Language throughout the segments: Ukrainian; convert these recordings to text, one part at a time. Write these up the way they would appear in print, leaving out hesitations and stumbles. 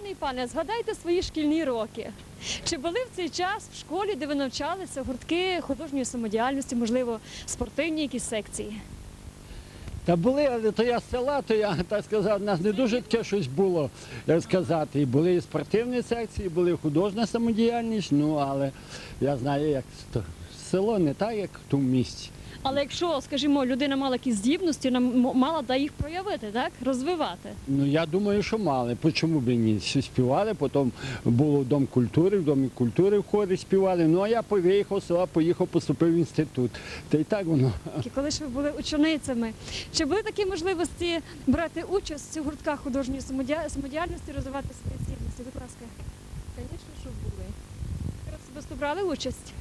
Шановний пане, згадайте свої шкільні роки. Чи були в цей час в школі, де ви навчалися, гуртки художньої самодіяльності, можливо, спортивні якісь секції? Та були, але то я з села, то я, так сказав, у нас не дуже таке щось було, як сказати. І були і спортивні секції, були і художня самодіяльність, ну, але я знаю, як село не так, як в тому місті. Але якщо, скажімо, людина мала якісь здібності, вона мала їх проявити, так? Розвивати. Ну, я думаю, що мали. Чому б і ні? Всі співали, потім було Дом культури, в Домі культури в хорі співали. Ну, а я виїхав з села, поїхав, поступив в інститут. Та й так воно. Коли ж ви були ученицями, чи були такі можливості брати участь у гуртках художньої самодіяльності, розвивати свої здібності? Будь ласка. Звісно, що були. Ви особисто брали участь?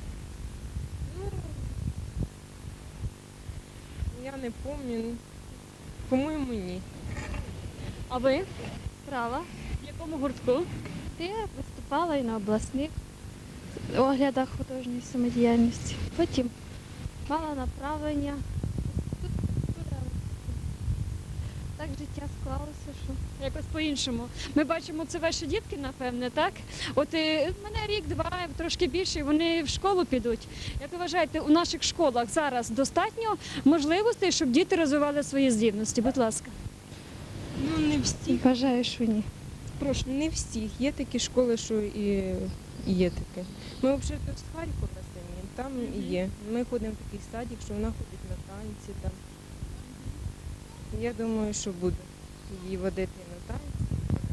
Я не пам'ятаю. По-моєму, ні. А ви? Права. В якому гуртку? Я виступала і на обласних оглядах художньої самодіяльності. Потім мала направлення. Так життя склалося, що Якось по-іншому. Ми бачимо, це ваші дітки, напевне, так? От мене рік-два, трошки більше, вони в школу підуть. Як ви вважаєте, у наших школах зараз достатньо можливостей, щоб діти розвивали свої здібності? Будь ласка. Ну, не всіх. вважаю, що ні. Прошу, не всіх. Є такі школи, що і є таке. Ми взагалі тут з Харкова самі, там і є. Ми ходимо в такий садик, що вона ходить на танці там. Я думаю, що буде її водити на танці.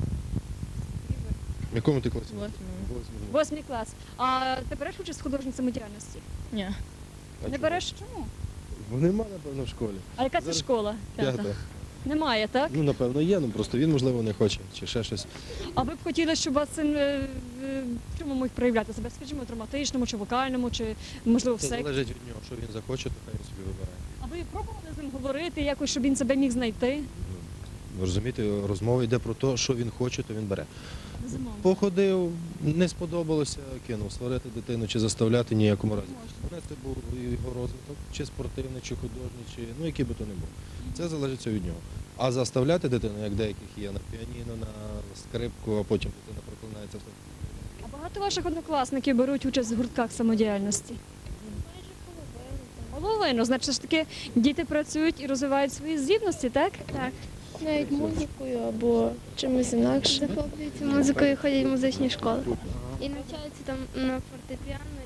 В якому ти класі? Восьмий клас. А ти береш участь в художній самодіяльності? Ні. Не береш чому? Бо нема, напевно, в школі. А яка це Зараз школа? П'ята. Немає, так? Ну, напевно, є, ну просто він, можливо, не хоче, чи ще щось. А ви б хотіли, щоб у вас син в чому міг проявляти себе? Скажімо, в драматичному чи вокальному, чи можливо в Це секції? залежить від нього, що він захоче, то хай він собі вибирає. А ви пробували з ним говорити якось, щоб він себе міг знайти? Ну, розумієте, розмова йде про те, що він хоче, то він бере. Безумовно. Походив, не сподобалося, кинув. Сварити дитину чи заставляти ніякому разі. Це був його розвиток, чи спортивний, чи художній, чи ну який би то не був. Це залежить від нього. А заставляти дитину, як деяких є, на піаніно, на скрипку, а потім дитина проклинається. А багато ваших однокласників беруть участь в гуртках самодіяльності? Майже половину. Половину. Значить, ж таки діти працюють і розвивають свої здібності, так? Так. Навіть музикою або чимось інакше. Захоплюються музикою, ходять в музичні школи. І навчаються там на фортепіано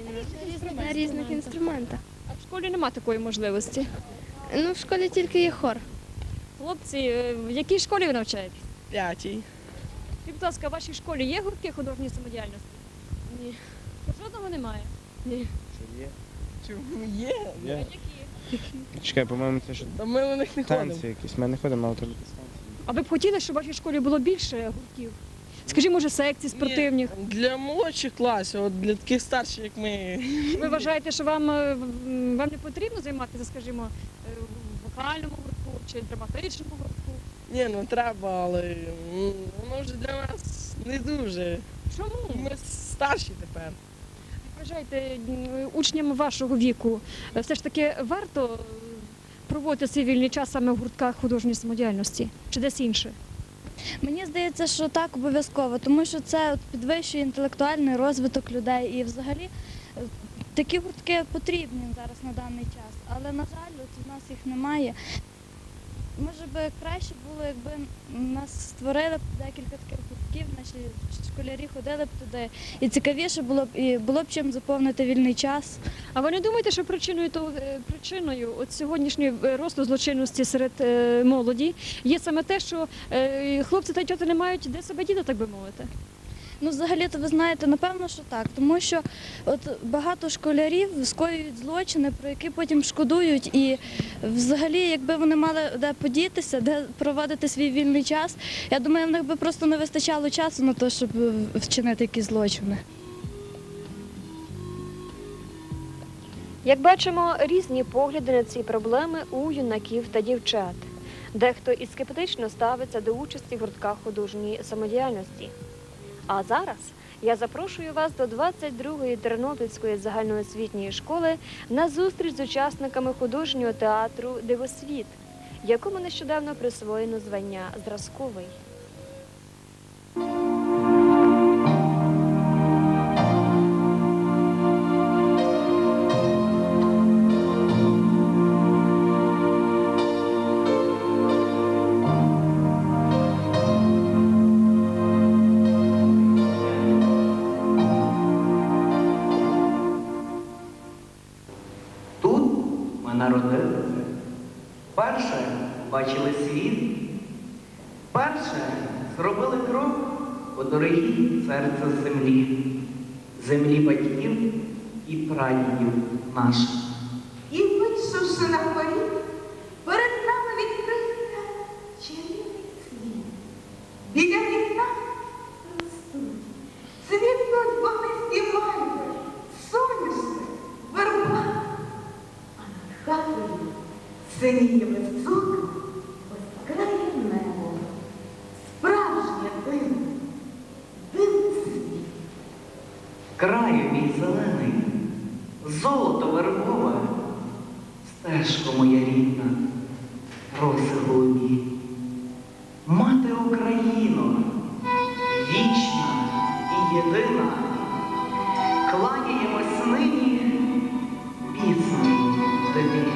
і на різних інструментах. А в школі нема такої можливості. Ну, в школі тільки є хор. Хлопці, в якій школі ви навчаєтесь? П'ятій. І, будь ласка, в вашій школі є гуртки художньої самодіяльності? Ні. Жодного немає. Ні. Чому є? А які? Чекай, по-моєму, це ж Та ми на них не ходимо. танці якісь. Ми не ходимо, але то якісь танці. А ви б хотіли, щоб в вашій школі було більше гуртків? Скажімо, може, секцій спортивних? Ні, для молодших класів, от для таких старших, як ми. Ви вважаєте, що вам не потрібно займатися, скажімо, в вокальному гуртку чи драматичному гуртку? Ні, ну треба, але воно вже для нас не дуже. Чому? Ми старші тепер. Вважаєте, учням вашого віку все ж таки варто проводити свій вільний час саме в гуртках художньої самодіяльності чи десь інше? Мені здається, що так обов'язково, тому що це підвищує інтелектуальний розвиток людей і взагалі такі гуртки потрібні зараз на даний час. Але, на жаль, от у нас їх немає. Може би краще було, якби нас створили б декілька таких гуртків, наші школярі ходили б туди. І цікавіше було б чим заповнити вільний час. А ви не думаєте, що причиною от сьогоднішньої росту злочинності серед молоді є саме те, що хлопці та дівчата не мають де себе діти, так би мовити? Ну, взагалі-то ви знаєте, напевно, що так, тому що от багато школярів скоюють злочини, про які потім шкодують, і взагалі, якби вони мали де подітися, де проводити свій вільний час, я думаю, в них би просто не вистачало часу на те, щоб вчинити якісь злочини. Як бачимо, різні погляди на ці проблеми у юнаків та дівчат. Дехто і скептично ставиться до участі в гуртках художньої самодіяльності. А зараз я запрошую вас до 22-ї Тернопільської загальноосвітньої школи на зустріч з учасниками художнього театру «Дивосвіт», якому нещодавно присвоєно звання «Зразковий». побачили світ, перше зробили крок у дорогій серце землі, землі батьків і прадідів наших. І вийшовши на поріг, перед нами відкрився чарівний світ. Біля вікна ростуть цвітуть вогнисті мальви, соняшник, верба, а над хатою синіє високе, безкрає небо, справжнє диво, дивний світ. Краю мій зелений, золото вербове, стежко моя рідна, роси голубі. Мати Україно, вічна і єдина, кланяємось нині піснею тобі.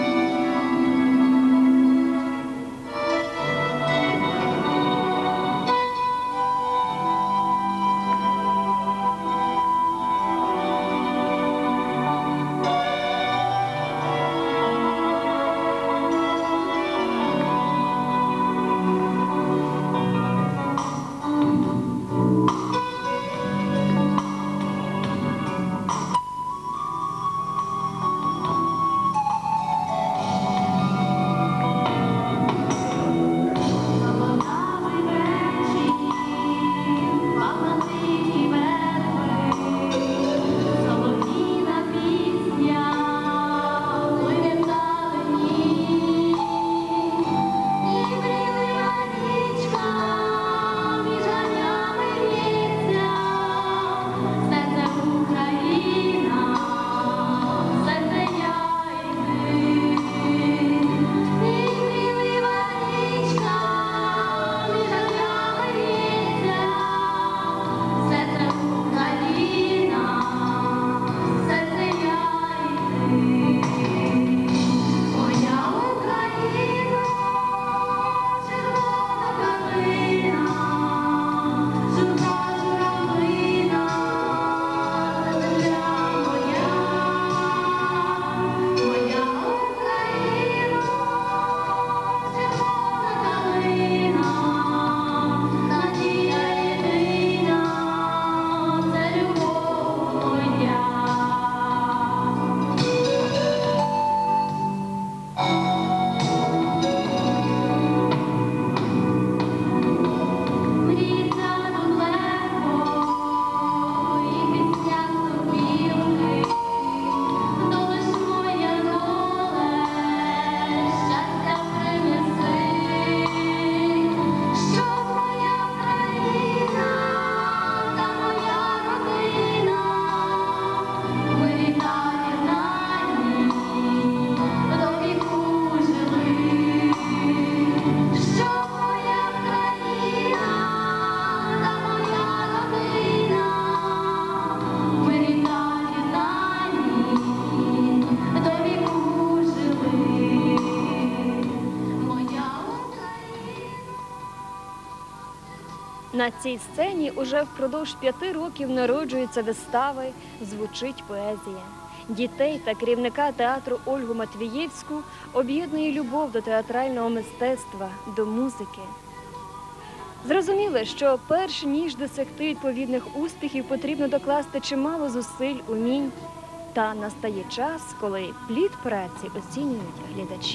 На цій сцені уже впродовж 5 років народжуються вистави, звучить поезія. Дітей та керівника театру Ольгу Матвієвську об'єднує любов до театрального мистецтва, до музики. Зрозуміло, що перш ніж досягти відповідних успіхів, потрібно докласти чимало зусиль, умінь. Та настає час, коли плід праці оцінюють глядачі.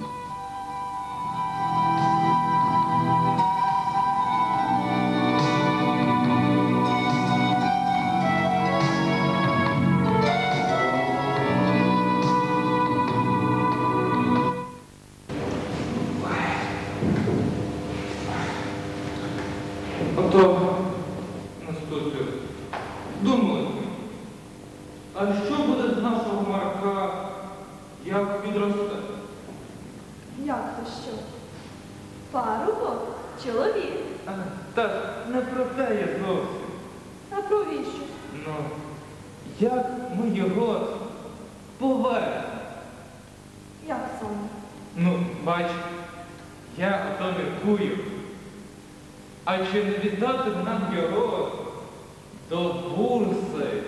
Ото, Настусю, думали ми, а що буде з нашого Марка, як підросте? Як то що? Парубок? Чоловік? Та не про те я зовсім. А про віщо? Ну, як ми його повернемо? Як саме? Ну, бач, я ото міркую. А чи не віддати нам його до бурси?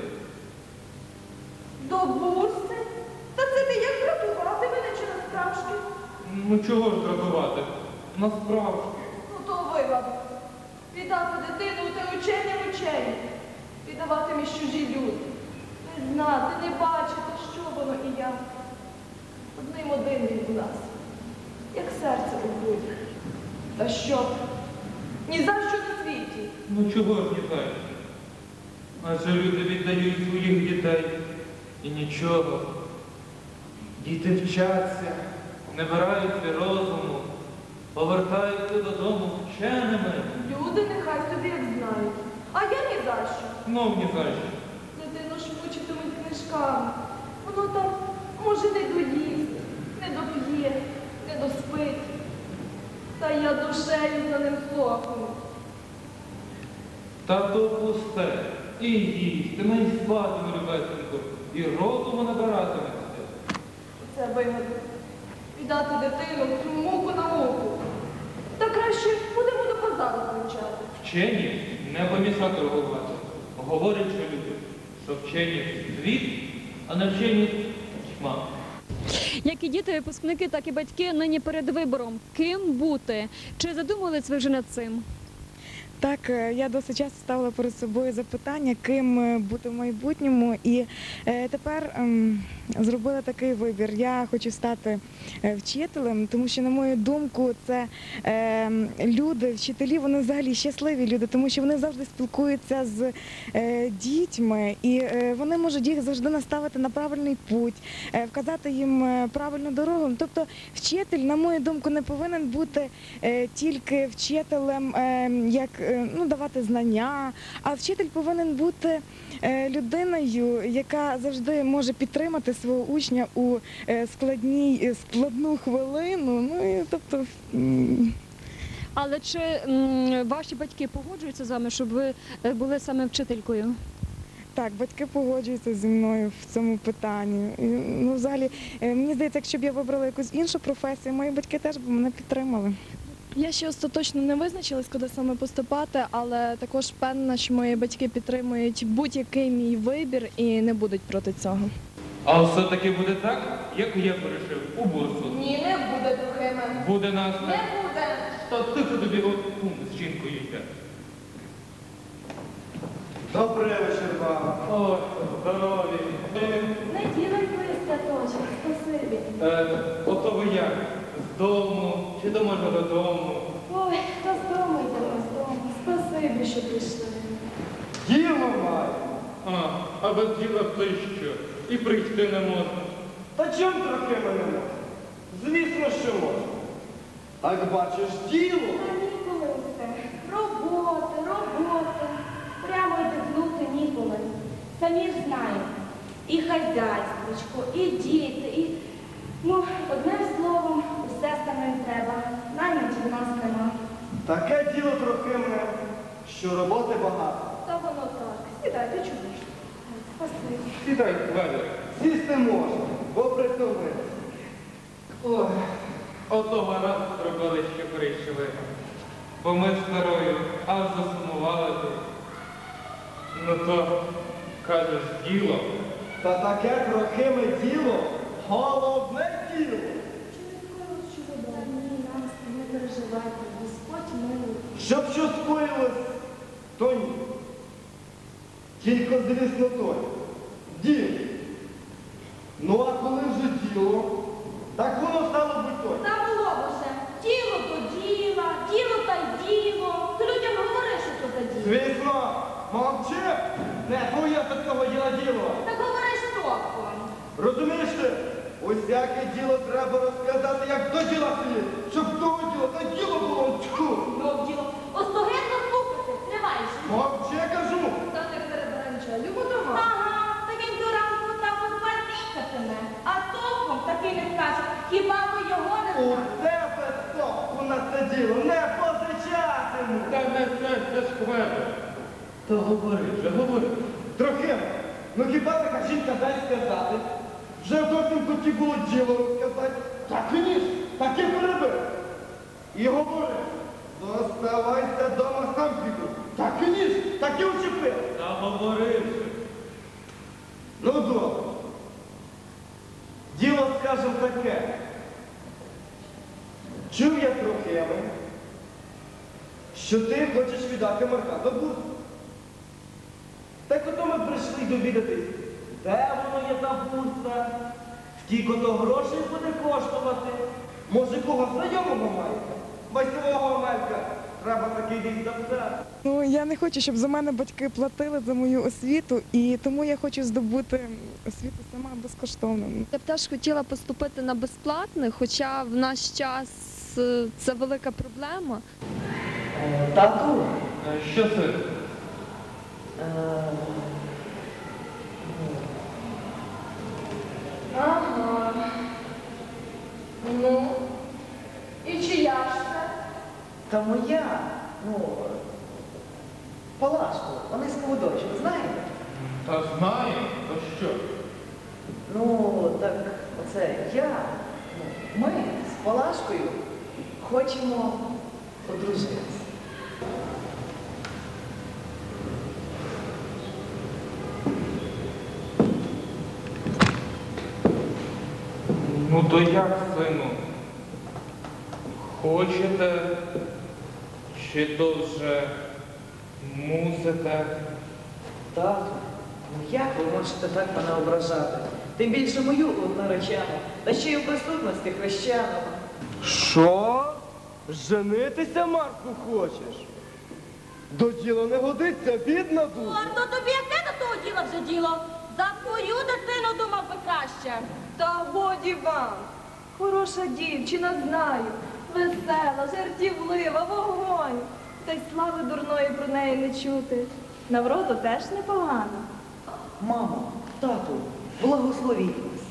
До бурси? Та це ти як братувати мене чи насправжки? Ну чого ж дратувати? Насправжки. Ну то вигадок. Віддати дитину у те учені. Віддавати між чужі люди. Не знати, не бачити, що воно і як. Один він у нас. Як серце у грудях. Та що б? Ні за що на світі. Ну чого ж ні так? Адже люди віддають своїх дітей. І нічого. Діти вчаться, набираються розуму, повертаються додому вченими. Люди нехай собі як знають. А я ні за що. Знов ні за що. Дитину ж мучитимуть книжками. Воно там, може, не доїсть, не доп'є, не доспить. Та я душею за ним сохну. Та то пусте. І їстиме, і спатиме, любесенько, і розуму набиратиметься. Це вигадок. Віддати дитину муку на муку. Та краще будемо до базару вивчати. Вчені не помішати торгувати. Говорять, що люди, що вчені світ, а не вчені тьма. Як і діти, випускники, так і батьки нині перед вибором. Ким бути? Чи задумувались ви вже над цим? Так, я досить часто ставила перед собою запитання, ким бути в майбутньому, і тепер зробила такий вибір. Я хочу стати вчителем, тому що, на мою думку, це люди, вчителі, вони взагалі щасливі люди, тому що вони завжди спілкуються з дітьми, і вони можуть їх завжди наставити на правильний путь, вказати їм правильну дорогу. Тобто вчитель, на мою думку, не повинен бути тільки вчителем, як давати знання, а вчитель повинен бути людиною, яка завжди може підтримати свого учня у складну хвилину. Але чи ваші батьки погоджуються з вами, щоб ви були саме вчителькою? Так, батьки погоджуються зі мною в цьому питанні. Взагалі, мені здається, якщо б я вибрала якусь іншу професію, мої батьки теж б мене підтримали. Я ще остаточно не визначилась, куди саме поступати, але також впевнена, що мої батьки підтримують будь-який мій вибір і не будуть проти цього. А все-таки буде так, як я вирішив, у бурсу. Ні, не буде, Трохиме. Буде нас. Не буде. Та тихо тобі от з жінкою йде. Добрий вечір вам. Ой, здорові. Не ділянкою статочок, спасибі. Ото ви як? З дому, чи до може додому? Ой, та з дому йдемо, з дому. Спасибі, що прийшли. Діло маю. А без діла то й що? І прийти не можна. Та чим трохи мене можна? Звісно, що можна. Так бачиш, діло. Та ніколи все. Роботи. Прямо й дихнути ніколи. Самі ж знаєте. І хазяйствочко, і діти, і... одним словом, усе самим треба. Наймиті в нас нема. Таке діло трохи мене, що роботи багато. Та воно так. Сідайте, чого ж? Спасибі. Сідай, Валя. Сісти можна, бо притомився. Ой, отого раз зробили, що прийшли. Бо ми з старою аж засумували тут. Ну то, кажеш, діло. Та таке трохиме діло, головне діло. Не переживайте, Господь милий. Щоб що скоїлось, то ні. Тільки, звісно, той. Діло. Ну, а коли вже діло, так воно стало б той. Та було б уже. Діло то діло, діло та й діло. Ти людям говори, що то за діло. Звісно, мовчи, не твоє такого діло. Так говори стопом. Розумієш ти? Усяке діло треба розказати, як до діла слід, щоб того діла, та діло було тьху. Ну, діло. Остогидно слухати, триваєш. Мовчи, кажу. Та не перебирай нічого, любо дома. Ага, та він до ранку так розбалікатиме. А толком таки не скаже, хіба ви його не У знаєте? тебе толку на це діло не позичатиму. Та не це сквебе. Та говори вже, говори. Трохиме, ну хіба така жінка дасть сказати? Вже зовсім хотів було діло розказати. Так і ніж, так і перебив. І говори, зоставайся дома, сам піду. Так і ніж, так і учепив. Та говори вже. Ну добре. Діло, скажем, таке. що ти хочеш віддати Марка до бурси. Так ото ми прийшли довідатись, де воно є та бурса, скільки то грошей буде коштувати. Може, кого знайомого маєте? Василого Омелька, треба такий десь записати. Ну, я не хочу, щоб за мене батьки платили за мою освіту, і тому я хочу здобути освіту сама безкоштовно. Я б теж хотіла поступити на безплатне, хоча в наш час це велика проблема. Тату, Що це? Ага. Ну, і чия ж це? та моя, Палашко, Онискову дочку, знаєте? Та знаю, то що? Ну, так оце ми з Палашкою хочемо одружитися. Ну то як, сину? Хочете? Чи то вже мусите? Тату, як ви можете так мене ображати? Тим більше мою одноречену, та ще й у присутності хрещеного. Що? Женитися, Марку, хочеш? До діла не годиться, бідна душа. То тобі яке до того діла вже діло? За твою дитину думав би краще. Та годі вам. Хороша дівчина, знаю. Весела, жартівлива, вогонь. Та й слави дурної про неї не чути. На вроду теж непогано. Мамо, тату, благословіть вас.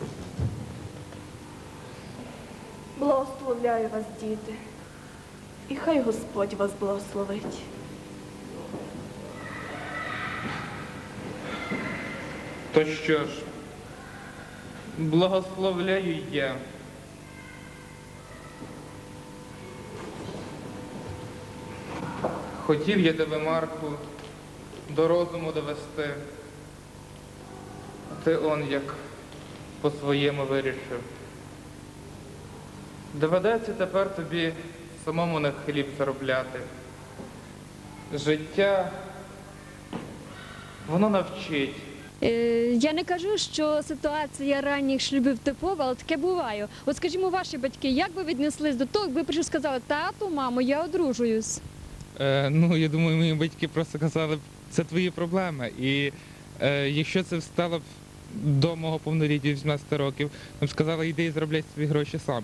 Благословляю вас, діти. І хай Господь вас благословить. То що ж, благословляю я. Хотів я тебе, Марку, до розуму довести. А ти он як по-своєму вирішив. Доведеться тепер тобі самому на хліб заробляти. Життя, воно навчить. Я не кажу, що ситуація ранніх шлюбів типова, але таке буває. От скажімо, ваші батьки, як ви віднеслись до того, якби прийшли сказали, тату, мамо, я одружуюсь? Я думаю, мої батьки просто казали б, це твої проблеми. І якщо це стало б до мого повноліття 18 років, нам сказали, йди і заробляй свої гроші сам.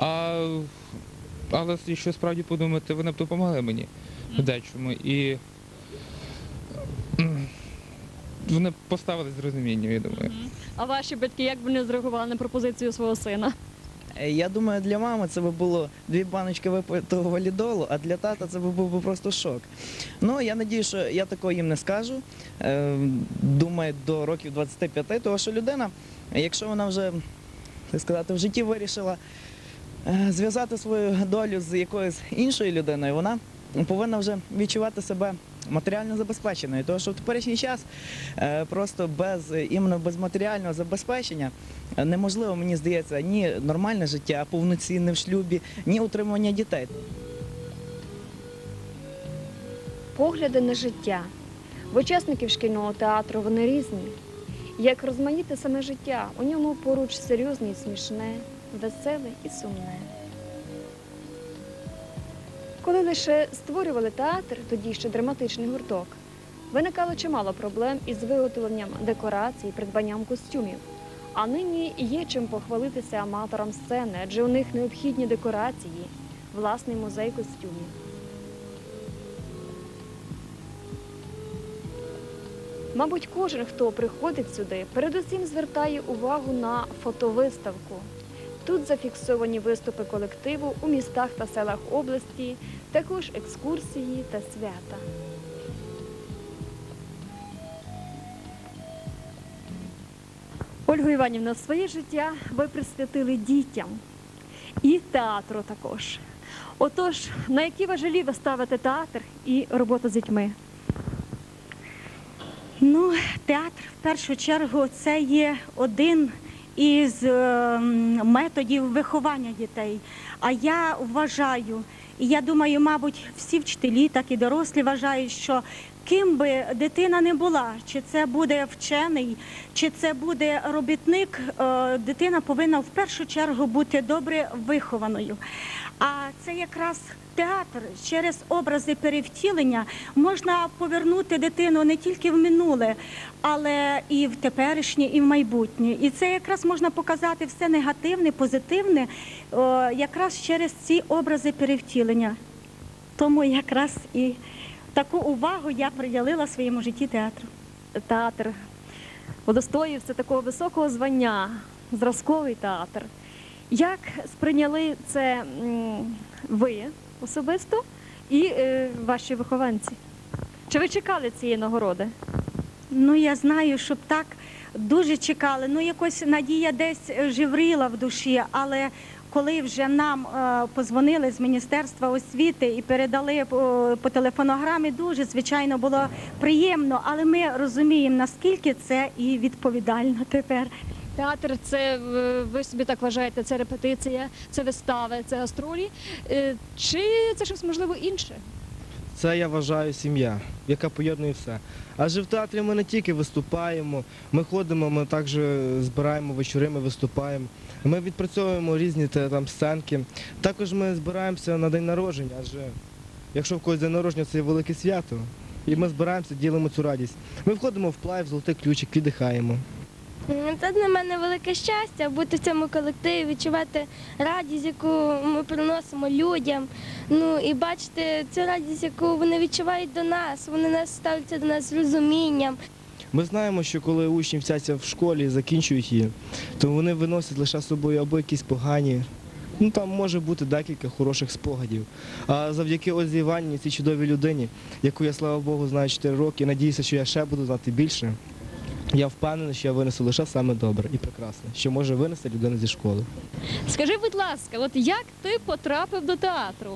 Але якщо справді подумати, вони б допомогли мені в дечому. І вони поставили з розумінням, я думаю. А ваші батьки, як б вони зреагували на пропозицію свого сина? Я думаю, для мами це би було 2 баночки випитого валідолу, а для тата це би був просто шок. Ну, я сподіваюся, що я такого їм не скажу. Думаю, до років 25, тому що людина, якщо вона вже, так сказати, в житті вирішила зв'язати свою долю з якоюсь іншою людиною, вона повинна вже відчувати себе матеріально забезпеченою. Тому що в теперішній час просто іменно без матеріального забезпечення неможливо, мені здається, ні нормальне життя, повноцінне в шлюбі, ні утримування дітей. Погляди на життя. В учасників шкільного театру вони різні. Як розмаїте саме життя, у ньому поруч серйозне і смішне, веселе і сумне. Коли лише створювали театр, тоді ще драматичний гурток, виникало чимало проблем із виготовленням декорацій, придбанням костюмів. А нині є чим похвалитися аматорам сцени, адже у них необхідні декорації, власний музей костюмів. Мабуть, кожен, хто приходить сюди, передусім звертає увагу на фотовиставку. Тут зафіксовані виступи колективу у містах та селах області, також екскурсії та свята. Ольга Іванівна, своє життя ви присвятили дітям і театру також. Отож, на які важелі ви ставите театр і роботу з дітьми? Ну, театр в першу чергу це є один із методів виховання дітей. А я вважаю, І я думаю, мабуть, всі вчителі, так і дорослі вважають, що ким би дитина не була, чи це буде вчений, чи це буде робітник, дитина повинна в першу чергу бути добре вихованою. А це якраз театр через образи перевтілення можна повернути дитину не тільки в минуле, але і в теперішнє, і в майбутнє. І це якраз можна показати все негативне, позитивне, якраз через ці образи перевтілення. Тому якраз і таку увагу я приділила своєму житті театру. Театр удостоївся такого високого звання, зразковий театр. Як сприйняли це ви особисто і ваші вихованці? Чи ви чекали цієї нагороди? Ну, я знаю, щоб так дуже чекали. Ну, якось надія десь жевріла в душі, але коли вже нам позвонили з Міністерства освіти і передали по телефонограмі, дуже, звичайно, було приємно, але ми розуміємо, наскільки це і відповідально тепер. Театр – це, ви собі так вважаєте, це репетиція, це вистави, це гастролі, чи це щось, можливо, інше? Це, я вважаю, сім'я, яка поєднує все. Адже в театрі ми не тільки виступаємо, ми ходимо, ми також збираємо вечори, ми виступаємо. Ми відпрацьовуємо різні там сценки. Також ми збираємося на день народження, адже якщо в когось день народження, це є велике свято. І ми збираємося, ділимо цю радість. Ми входимо в плай, в золотий ключик, віддихаємо. Це для мене велике щастя бути в цьому колективі, відчувати радість, яку ми приносимо людям. Ну і бачити цю радість, яку вони відчувають до нас, вони ставляться до нас з розумінням. Ми знаємо, що коли учні вчаться в школі і закінчують її, то вони виносять лише з собою або якісь погані, ну там може бути декілька хороших спогадів. А завдяки Ользі Іванівні, цій чудовій людині, яку я, слава Богу, знаю 4 роки, надіюся, що я ще буду знати більше, я впевнений, що я винесу лише саме добре і прекрасне, що може винести людина зі школи. Скажи, будь ласка, от як ти потрапив до театру?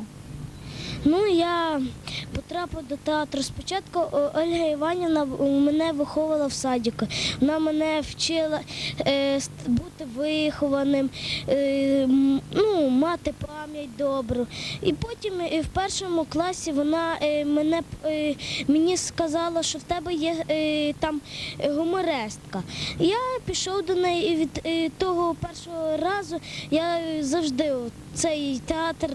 Ну, я потрапив до театру. Спочатку Ольга Іванівна мене виховувала в садіку. Вона мене вчила бути вихованим, ну, мати пам'ять добру. І потім в першому класі вона мені сказала, що в тебе є там гумористка. Я пішов до неї, і від того першого разу я завжди цей театр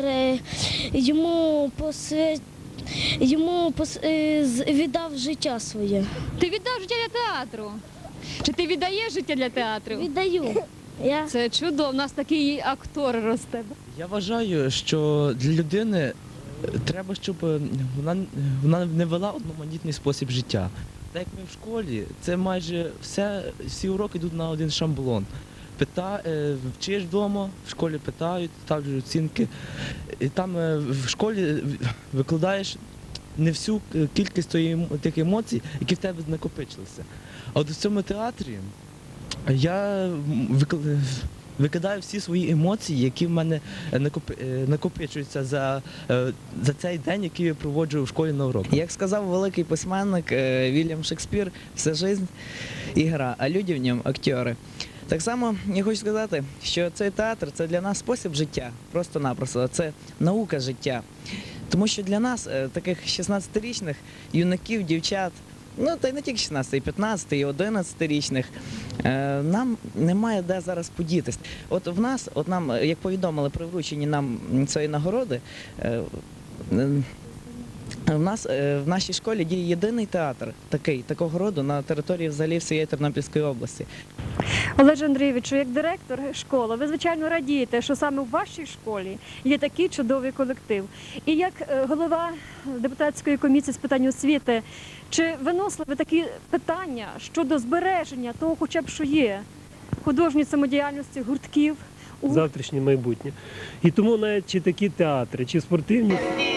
йому віддав життя своє. Ти віддав життя для театру? Чи ти віддаєш життя для театру? Віддаю. Це чудово, у нас такий актор росте. Я вважаю, що для людини треба, щоб вона не вела одноманітний спосіб життя. Так як ми в школі, це майже всі уроки йдуть на один шаблон. Вчиш вдома, в школі питають, ставлять оцінки. І там в школі викладаєш не всю кількість тих емоцій, які в тебе накопичилися. А от в цьому театрі я викидаю всі свої емоції, які в мене накопичуються за цей день, який я проводжу в школі на уроках. Як сказав великий письменник Вільям Шекспір, «Вся життя – ігра, а люди в ньому – актери». Так само я хочу сказати, що цей театр – це для нас спосіб життя, просто-напросто, це наука життя. Тому що для нас, таких 16-річних юнаків, дівчат, ну та й не тільки 16, і 15, і 11-річних, нам немає де зараз подітись. От в нас, от нам, як повідомили при врученні нам цієї нагороди, в нашій школі діє єдиний театр такого роду на території взагалі всієї Тернопільської області. Олеже Андрійовичу, як директор школи, ви, звичайно, радієте, що саме в вашій школі є такий чудовий колектив. І як голова депутатської комісії з питань освіти, чи виносили ви такі питання щодо збереження того, хоча б що є, художньої самодіяльності, гуртків? Завтрашнє майбутнє. І тому навіть чи такі театри, чи спортивні